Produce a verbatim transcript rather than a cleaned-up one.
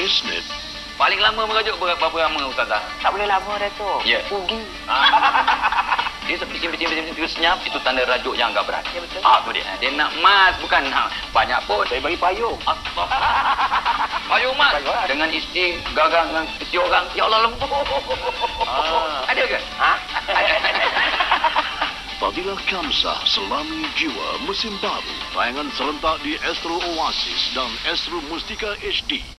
Esnet. Paling lama merajuk berapa, berapa lama Ustazah? Tak boleh lama dah tu. Ya. Rugi. Dia seperti-seperti senyap, itu tanda rajuk yang agak berat. Ya, betul. Ah, tu dia. Dia nak emas, bukan nak banyak pun. Saya bagi payung. Payung emas. Payung emas. Dengan isteri gagang dengan isteri orang. Ya Allah, lembut. Ah. Ada ke? Ha? Fadilah Kamsah Selami Jiwa musim baru. Tayangan serentak di Astro Oasis dan Astro Mustika H D.